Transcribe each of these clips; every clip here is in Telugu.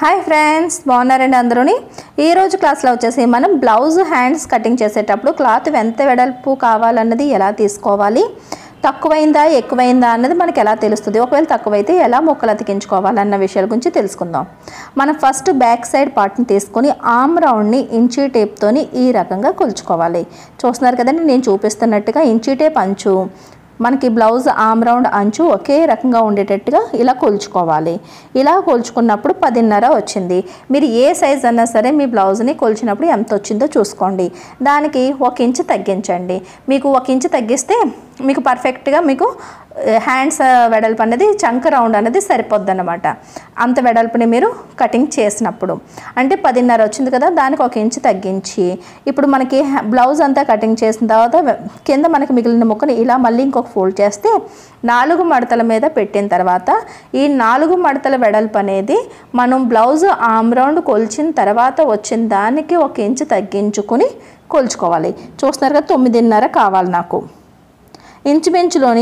హాయ్ ఫ్రెండ్స్, బాగున్నారండి అందరూని. ఈ రోజు క్లాస్లో వచ్చేసి మనం బ్లౌజ్ హ్యాండ్స్ కటింగ్ చేసేటప్పుడు క్లాత్ ఎంత వెడల్పు కావాలన్నది ఎలా తీసుకోవాలి, తక్కువైందా ఎక్కువైందా అన్నది మనకి ఎలా తెలుస్తుంది, ఒకవేళ తక్కువైతే ఎలా ముక్కలు అతికించుకోవాలన్న విషయాల గురించి తెలుసుకుందాం. మనం ఫస్ట్ బ్యాక్ సైడ్ పార్ట్ని తీసుకొని ఆర్మ్ రౌండ్ని ఇంచీ టేప్తోని ఈ రకంగా కొలుచుకోవాలి. చూస్తున్నారు కదండి, నేను చూపిస్తున్నట్టుగా ఇంచీ టేప్ అంచు మనకి బ్లౌజ్ ఆర్మ్ రౌండ్ అంచు ఒకే రకంగా ఉండేటట్టుగా ఇలా కొలుచుకోవాలి. ఇలా కొలుచుకున్నప్పుడు 10.5 వచ్చింది. మీరు ఏ సైజ్ అన్నా సరే మీ బ్లౌజ్ని కొలిచినప్పుడు ఎంత వచ్చిందో చూసుకోండి. దానికి 1 ఇంచు తగ్గించండి. మీకు 1 ఇంచు తగ్గిస్తే మీకు పర్ఫెక్ట్గా మీకు హ్యాండ్స్ వెడల్పు అనేది చంక రౌండ్ అనేది సరిపోద్ది అన్నమాట. అంత వెడల్పుని మీరు కటింగ్ చేసినప్పుడు అంటే 10.5 వచ్చింది కదా, దానికి 1 ఇంచు తగ్గించి ఇప్పుడు మనకి బ్లౌజ్ అంతా కటింగ్ చేసిన తర్వాత కింద మనకి మిగిలిన ముక్కని ఇలా మళ్ళీ ఇంకొక ఫోల్డ్ చేస్తే 4 మడతల మీద పెట్టిన తర్వాత ఈ 4 మడతల వెడల్పు అనేది మనం బ్లౌజ్ ఆర్మ్ రౌండ్ కొలిచిన తర్వాత వచ్చిన దానికి 1 ఇంచు తగ్గించుకొని కొలుచుకోవాలి. చూస్తున్నారు కదా, 9.5 కావాలి నాకు. ఇంచుమించులోని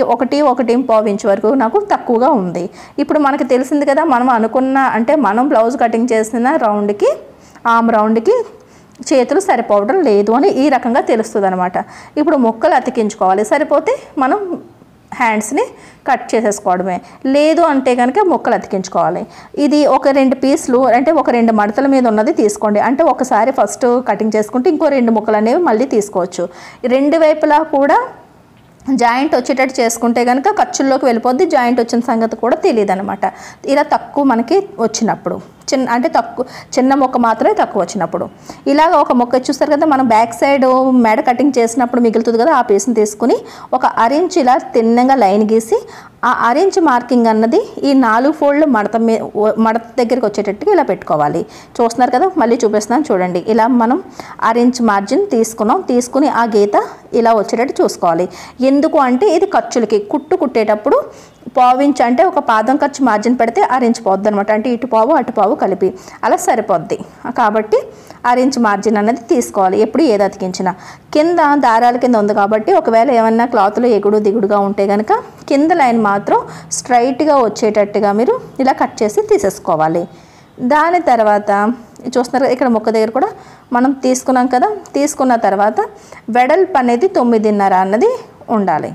1.5 ఇంచు వరకు నాకు తక్కువగా ఉంది. ఇప్పుడు మనకు తెలిసింది కదా, మనం అనుకున్న అంటే మనం బ్లౌజ్ కటింగ్ చేసిన రౌండ్కి ఆర్మ్ రౌండ్కి చేతులు సరిపోవడం లేదు అని ఈ రకంగా తెలుస్తుంది అనమాట. ఇప్పుడు ముక్కలు అతికించుకోవాలి. సరిపోతే మనం హ్యాండ్స్ని కట్ చేసేసుకోవడమే, లేదు అంటే కనుక ముక్కలు అతికించుకోవాలి. ఇది ఒక 2 పీసులు అంటే ఒక 2 మడతల మీద ఉన్నది తీసుకోండి. అంటే ఒకసారి ఫస్ట్ కటింగ్ చేసుకుంటే ఇంకో 2 ముక్కలు అనేవి మళ్ళీ తీసుకోవచ్చు. 2 వైపులా కూడా జాయింట్ వచ్చేటట్టు చేసుకుంటే కనుక ఖర్చుల్లోకి వెళ్ళిపోద్ది. జాయింట్ వచ్చిన సంగతి కూడా తెలియదు అనమాట. ఇలా తక్కువ మనకి వచ్చినప్పుడు చిన్న మొక్క మాత్రమే తక్కువ వచ్చినప్పుడు ఇలాగ ఒక మొక్క చూస్తారు కదా, మనం బ్యాక్ సైడ్ మెడ కటింగ్ చేసినప్పుడు మిగులుతుంది కదా, ఆ పీస్ని తీసుకుని ఒక 1 ఇంచ్ ఇలా తిన్నగా లైన్ గీసి ఆ 1 ఇంచ్ మార్కింగ్ అన్నది ఈ 4 ఫోల్డ్ మడత దగ్గరికి వచ్చేటట్టుగా ఇలా పెట్టుకోవాలి. చూస్తున్నారు కదా, మళ్ళీ చూపిస్తున్నాను చూడండి. ఇలా మనం 1 ఇంచ్ మార్జిన్ తీసుకుని ఆ గీత ఇలా వచ్చేటట్టు చూసుకోవాలి. ఎందుకు అంటే ఇది ఖర్చులకి కుట్టేటప్పుడు 1/4 ఇంచ్ అంటే ఒక పాదం ఖర్చు మార్జిన్ పెడితే 1 ఇంచ్ పోద్ది అనమాట. అంటే ఇటు పావు అటు పావు కలిపి అలా సరిపోద్ది. కాబట్టి 1 ఇంచ్ మార్జిన్ అనేది తీసుకోవాలి ఎప్పుడు ఏది అతికించినా. కింద దారాల కింద ఉంది కాబట్టి ఒకవేళ ఏమన్నా క్లాత్లో ఎగుడు దిగుడుగా ఉంటే కనుక కింద లైన్ మాత్రం స్ట్రైట్గా వచ్చేటట్టుగా మీరు ఇలా కట్ చేసి తీసేసుకోవాలి. దాని తర్వాత చూస్తున్నారు ఇక్కడ ముక్క దగ్గర కూడా మనం తీసుకున్నాం కదా, తీసుకున్న తర్వాత వెడల్పు అనేది 9.5 అన్నది ఉండాలి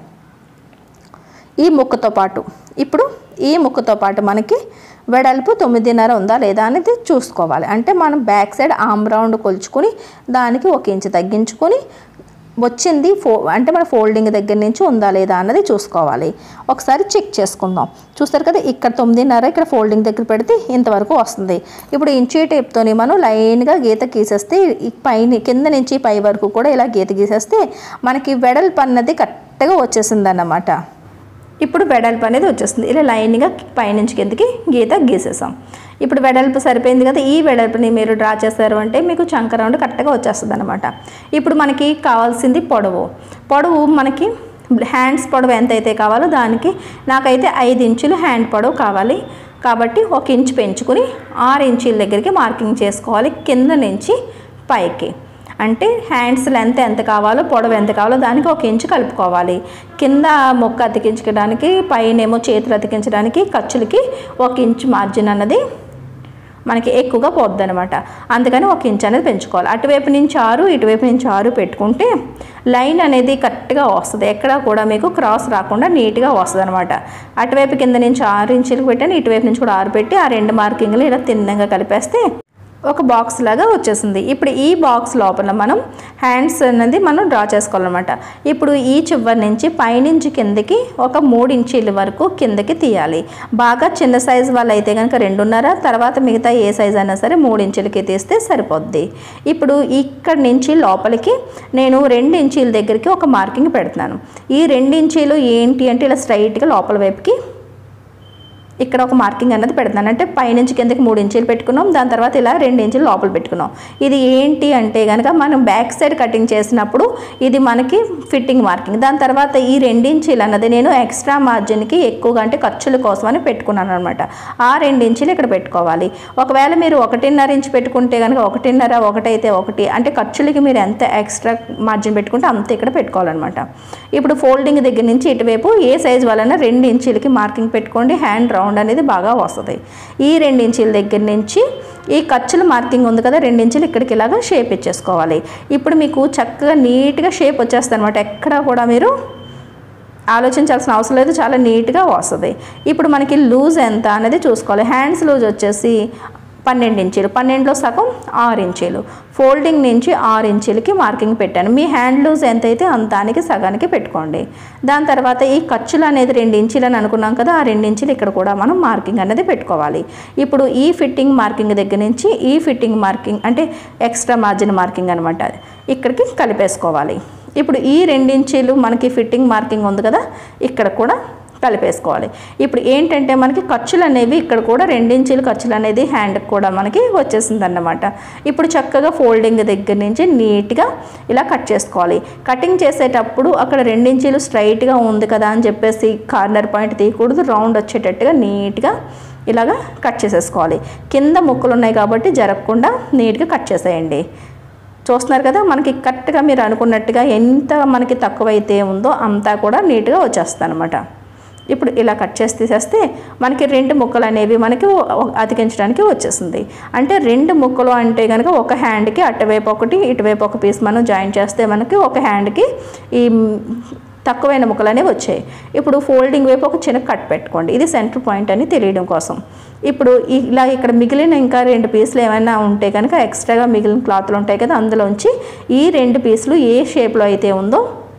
ఈ ముక్కతో పాటు. ఇప్పుడు ఈ ముక్కతో పాటు మనకి వెడల్పు 9.5 ఉందా లేదా అనేది చూసుకోవాలి. అంటే మనం బ్యాక్ సైడ్ ఆర్మ్ రౌండ్ కొలుచుకొని దానికి 1 ఇంచు తగ్గించుకొని వచ్చింది అంటే మన ఫోల్డింగ్ దగ్గర నుంచి ఉందా లేదా అన్నది చూసుకోవాలి. ఒకసారి చెక్ చేసుకుందాం. చూస్తారు కదా, ఇక్కడ 9.5 ఇక్కడ ఫోల్డింగ్ దగ్గర పెడితే ఇంతవరకు వస్తుంది. ఇప్పుడు ఇంచీ టేప్తోని మనం లైన్గా గీత గీసేస్తే కింద నుంచి పై వరకు కూడా ఇలా గీత గీసేస్తే మనకి వెడల్పు అన్నది కరెక్ట్గా వచ్చేసింది అన్నమాట. ఇప్పుడు వెడల్పు అనేది వచ్చేస్తుంది. ఇలా లైన్గా పైనుంచి కిందకి గీత గీసేసాం. ఇప్పుడు వెడల్పు సరిపోయింది కదా, ఈ వెడల్పుని మీరు డ్రా చేస్తారు అంటే మీకు చంక రౌండ్ కరెక్ట్గా వచ్చేస్తుంది అనమాట. ఇప్పుడు మనకి కావాల్సింది పొడవు మనకి హ్యాండ్స్ పొడవు ఎంతైతే కావాలో దానికి నాకైతే 5 ఇంచులు హ్యాండ్ పొడవు కావాలి. కాబట్టి 1 ఇంచు పెంచుకుని 6 ఇంచీల దగ్గరికి మార్కింగ్ చేసుకోవాలి కింద నుంచి పైకి. అంటే హ్యాండ్స్ లెంత్ ఎంత కావాలో పొడవు ఎంత కావాలో దానికి 1 ఇంచు కలుపుకోవాలి. కింద మొక్క అతికించడానికి పైనేమో చేతులు అతికించడానికి ఖర్చులకి 1 ఇంచు మార్జిన్ అన్నది మనకి ఎక్కువగా పోద్ది అనమాట. అందుకని 1 ఇంచు అనేది పెంచుకోవాలి. అటువైపు నుంచి 6 ఇటువైపు నుంచి 6 పెట్టుకుంటే లైన్ అనేది కరెక్ట్గా వస్తుంది. ఎక్కడ కూడా మీకు క్రాస్ రాకుండా నీట్గా వస్తుంది అనమాట. అటువైపు కింద నుంచి 6 ఇంచులకు పెట్టాను, ఇటువైపు నుంచి కూడా 6 పెట్టి ఆ 2 మార్కింగ్లు ఇలా తిన్నంగా కలిపేస్తే ఒక బాక్స్ లాగా వచ్చేసింది. ఇప్పుడు ఈ బాక్స్ లోపల మనం హ్యాండ్స్ అనేది మనం డ్రా చేసుకోవాలన్నమాట. ఇప్పుడు ఈ చివరి నుంచి పైనుంచి కిందకి ఒక 3 ఇంచీల వరకు కిందకి తీయాలి. బాగా చిన్న సైజు వాళ్ళు అయితే కనుక 2.5, తర్వాత మిగతా ఏ సైజు అయినా సరే 3 ఇంచులకి తీస్తే సరిపోద్ది. ఇప్పుడు ఇక్కడ నుంచి లోపలికి నేను 2 ఇంచీల దగ్గరికి ఒక మార్కింగ్ పెడుతున్నాను. ఈ 2 ఇంచీలు ఏంటి అంటే ఇలా స్ట్రైట్గా లోపల వైపుకి ఇక్కడ ఒక మార్కింగ్ అన్నది పెడుతున్నాను. అంటే పైనుంచి కిందకి 3 ఇంచీలు పెట్టుకున్నాం, దాని తర్వాత ఇలా 2 ఇంచులు లోపల పెట్టుకున్నాం. ఇది ఏంటి అంటే కనుక మనం బ్యాక్ సైడ్ కటింగ్ చేసినప్పుడు ఇది మనకి ఫిట్టింగ్ మార్కింగ్. దాని తర్వాత ఈ 2 ఇంచీలు అన్నది నేను ఎక్స్ట్రా మార్జిన్కి ఎక్కువగా అంటే ఖర్చుల కోసం అని పెట్టుకున్నాను అనమాట. ఆ 2 ఇంచీలు ఇక్కడ పెట్టుకోవాలి. ఒకవేళ మీరు 1.5 ఇంచు పెట్టుకుంటే కనుక 1.5 ఒకటైతే 1 అంటే ఖర్చులకి మీరు ఎంత ఎక్స్ట్రా మార్జిన్ పెట్టుకుంటే అంత ఇక్కడ పెట్టుకోవాలన్నమాట. ఇప్పుడు ఫోల్డింగ్ దగ్గర నుంచి ఇటువైపు ఏ సైజు వలన 2 ఇంచీలకి మార్కింగ్ పెట్టుకోండి. హ్యాండ్ రౌండ్ రౌండ్ అనేది బాగా వస్తుంది. ఈ 2 ఇంచీల దగ్గర నుంచి ఈ ఖర్చుల మార్కింగ్ ఉంది కదా 2 ఇంచులు ఇక్కడికి ఇలాగా షేప్ ఇచ్చేసుకోవాలి. ఇప్పుడు మీకు చక్కగా నీట్గా షేప్ వచ్చేస్తుంది అనమాట. ఎక్కడా కూడా మీరు ఆలోచించాల్సిన అవసరం లేదు, చాలా నీట్గా వస్తుంది. ఇప్పుడు మనకి లూజ్ ఎంత అనేది చూసుకోవాలి. హ్యాండ్స్ లూజ్ వచ్చేసి 12 ఇంచీలు, 12లో సగం 6 ఇంచీలు. ఫోల్డింగ్ నుంచి 6 ఇంచీలకి మార్కింగ్ పెట్టాను. మీ హ్యాండ్ లూజ్ ఎంతైతే అంతానికి సగానికి పెట్టుకోండి. దాని తర్వాత ఈ ఖర్చులు అనేది 2 ఇంచీలు అని అనుకున్నాం కదా, ఆ 2 ఇంచీలు ఇక్కడ కూడా మనం మార్కింగ్ అనేది పెట్టుకోవాలి. ఇప్పుడు ఈ ఫిట్టింగ్ మార్కింగ్ దగ్గర నుంచి ఈ ఫిట్టింగ్ మార్కింగ్ అంటే ఎక్స్ట్రా మార్జిన్ మార్కింగ్ అనమాట, ఇక్కడికి కలిపేసుకోవాలి. ఇప్పుడు ఈ 2 ఇంచీలు మనకి ఫిట్టింగ్ మార్కింగ్ ఉంది కదా, ఇక్కడ కూడా కలిపేసుకోవాలి. ఇప్పుడు ఏంటంటే మనకి ఖర్చులు అనేవి ఇక్కడ కూడా 2 ఇంచీలు ఖర్చులు అనేది హ్యాండ్కి కూడా మనకి వచ్చేసింది అన్నమాట. ఇప్పుడు చక్కగా ఫోల్డింగ్ దగ్గర నుంచి నీట్గా ఇలా కట్ చేసుకోవాలి. కటింగ్ చేసేటప్పుడు అక్కడ 2 ఇంచీలు స్ట్రైట్గా ఉంది కదా అని చెప్పేసి కార్నర్ పాయింట్ తీయకూడదు, రౌండ్ వచ్చేటట్టుగా నీట్గా ఇలాగా కట్ చేసేసుకోవాలి. కింద ముక్కలు ఉన్నాయి కాబట్టి జరగకుండా నీట్గా కట్ చేసేయండి. చూస్తున్నారు కదా, మనకి కరెక్ట్గా మీరు అనుకున్నట్టుగా ఎంత మనకి తక్కువైతే ఉందో అంతా కూడా నీట్గా వచ్చేస్తుంది అనమాట. ఇప్పుడు ఇలా కట్ చేసి తీసేస్తే మనకి 2 ముక్కలు అనేవి మనకి అతికించడానికి వచ్చేసింది. అంటే 2 ముక్కలు అంటే కనుక ఒక హ్యాండ్కి అటువైపు ఒకటి ఇటువైపు ఒక పీస్ మనం జాయిన్ చేస్తే మనకి ఒక హ్యాండ్కి ఈ తక్కువైన ముక్కలు అనేవి వచ్చాయి. ఇప్పుడు ఫోల్డింగ్ వైపు ఒక చిన్న కట్ పెట్టుకోండి, ఇది సెంటర్ పాయింట్ అని తెలియడం కోసం. ఇప్పుడు ఇలా ఇక్కడ మిగిలిన ఇంకా 2 పీసులు ఏమైనా ఉంటే కనుక ఎక్స్ట్రాగా మిగిలిన క్లాత్లు ఉంటాయి కదా, అందులోంచి ఈ 2 పీసులు ఏ షేప్లో అయితే ఉందో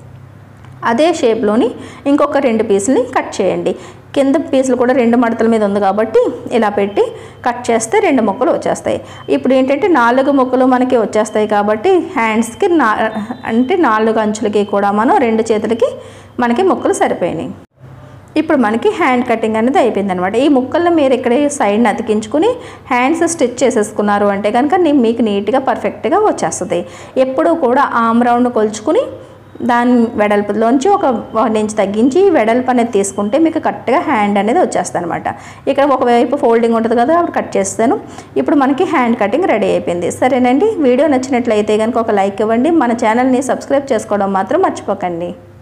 అదే షేప్లోని ఇంకొక 2 పీసులని కట్ చేయండి. కింద పీసులు కూడా 2 మడతల మీద ఉంది కాబట్టి ఇలా పెట్టి కట్ చేస్తే 2 ముక్కలు వచ్చేస్తాయి. ఇప్పుడు ఏంటంటే 4 ముక్కలు మనకి వచ్చేస్తాయి కాబట్టి హ్యాండ్స్కి అంటే 4 అంచులకి కూడా మనం 2 చేతులకి మనకి ముక్కలు సరిపోయినాయి. ఇప్పుడు మనకి హ్యాండ్ కటింగ్ అనేది అయిపోయింది అనమాట. ఈ ముక్కలను మీరు ఇక్కడ సైడ్ని అతికించుకుని హ్యాండ్స్ స్టిచ్ చేసేసుకున్నారు అంటే కనుక మీకు నీట్గా పర్ఫెక్ట్గా వచ్చేస్తుంది. ఎప్పుడూ కూడా ఆమ్ రౌండ్ కొలుచుకుని దాని వెడల్పులోంచి ఒక 1 ఇంచ్ తగ్గించి వెడల్పు అనేది తీసుకుంటే మీకు కరెక్ట్గా హ్యాండ్ అనేది వచ్చేస్తుంది అనమాట. ఇక్కడ ఒకవైపు ఫోల్డింగ్ ఉంటుంది కదా, అప్పుడు కట్ చేస్తాను. ఇప్పుడు మనకి హ్యాండ్ కటింగ్ రెడీ అయిపోయింది. సరేనండి, వీడియో నచ్చినట్లయితే కనుక ఒక లైక్ ఇవ్వండి. మన ఛానల్ని సబ్స్క్రైబ్ చేసుకోవడం మాత్రం మర్చిపోకండి.